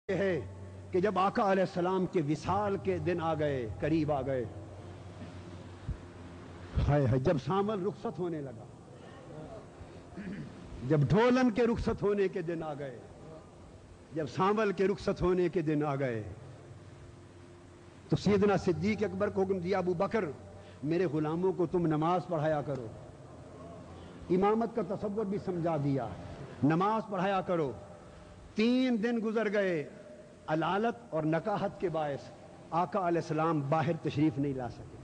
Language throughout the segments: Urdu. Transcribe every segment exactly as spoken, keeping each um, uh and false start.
یہ ہے کہ جب آقا علیہ السلام کے وصال کے دن آ گئے، قریب آ گئے، ہائے ہائے جب سامل رخصت ہونے لگا، جب ڈھولن کے رخصت ہونے کے دن آ گئے، جب سامل کے رخصت ہونے کے دن آ گئے، تو سیدنا صدیق اکبر کو حکم دیا، ابو بکر میرے غلاموں کو تم نماز پڑھایا کرو، امامت کا تصور بھی سمجھا دیا، نماز پڑھایا کرو۔ تین دن گزر گئے، علالت اور نکاحت کے باعث آقا علیہ السلام باہر تشریف نہیں لا سکے،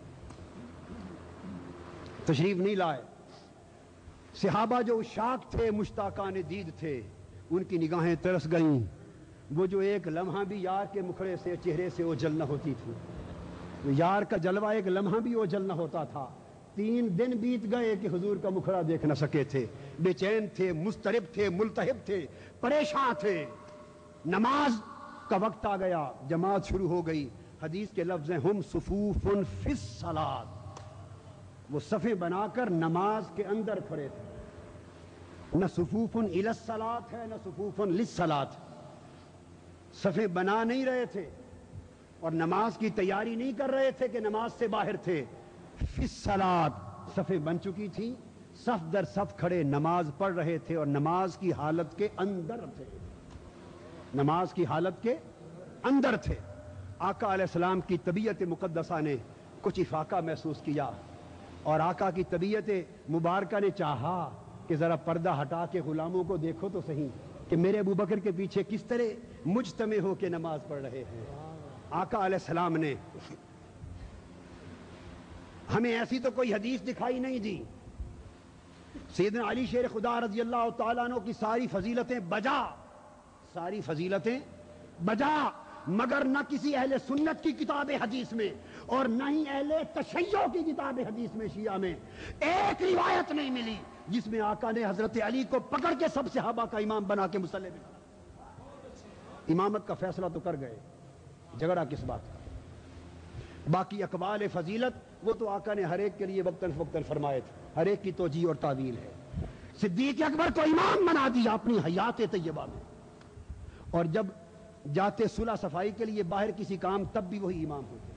تشریف نہیں لائے۔ صحابہ جو اشاق تھے، مشتاقان دید تھے، ان کی نگاہیں ترس گئیں، وہ جو ایک لمحہ بھی یار کے مکھڑے سے، چہرے سے اوجھل نہ ہوتی تھی، یار کا جلوہ ایک لمحہ بھی اوجھل نہ ہوتا تھا۔ تین دن بیت گئے کہ حضور کا مکھڑا دیکھ نہ سکے تھے، بے چین تھے، مضطرب تھے، ملتہب تھے، پریشان تھے۔ نماز کا وقت آ گیا، جماعت شروع ہو گئی۔ حدیث کے لفظ ہیں ہم صفوف فی الصلاۃ، وہ صفیں بنا کر نماز کے اندر کھڑے تھے، نہ صفوف الی الصلاۃ ہے نہ صفوف للصلاۃ، صفیں بنا نہیں رہے تھے اور نماز کی تیاری نہیں کر رہے تھے کہ نماز سے باہر تھے۔ فی الصلاۃ، صفیں بن چکی تھی، صف در صف کھڑے نماز پڑھ رہے تھے اور نماز کی حالت کے اندر تھے، نماز کی حالت کے اندر تھے۔ آقا علیہ السلام کی طبیعت مقدسہ نے کچھ افاقہ محسوس کیا اور آقا کی طبیعت مبارکہ نے چاہا کہ ذرا پردہ ہٹا کے غلاموں کو دیکھو تو صحیح کہ میرے ابو بکر کے پیچھے کس طرح مجتمع ہو کے نماز پڑھ رہے ہیں۔ آقا علیہ السلام نے ہمیں ایسی تو کوئی حدیث دکھائی نہیں دی، سیدنا علی شیر خدا رضی اللہ تعالیٰ عنہ کی ساری فضیلتیں بجا، ساری فضیلتیں بجا، مگر نہ کسی اہل سنت کی کتاب حدیث میں اور نہ ہی اہل تشیع کی کتاب حدیث میں، شیعہ میں ایک روایت نہیں ملی جس میں آقا نے حضرت علی کو پکڑ کے سب صحابہ کا امام بنا کے مصلی میں امامت کا فیصلہ تو کر گئے، جھگڑا کس بات کا؟ باقی اقوال فضیلت وہ تو آقا نے ہر ایک کے لیے وقتاً فوقتاً فرمائے تھے، ہر ایک کی توجیہ اور تعویل ہے۔ صدیق اکبر کو امام بنا دیا اپنی حیات طیبہ میں، اور جب جاتے صلح صفائی کے لیے باہر کسی کام تب بھی وہی امام ہوتے۔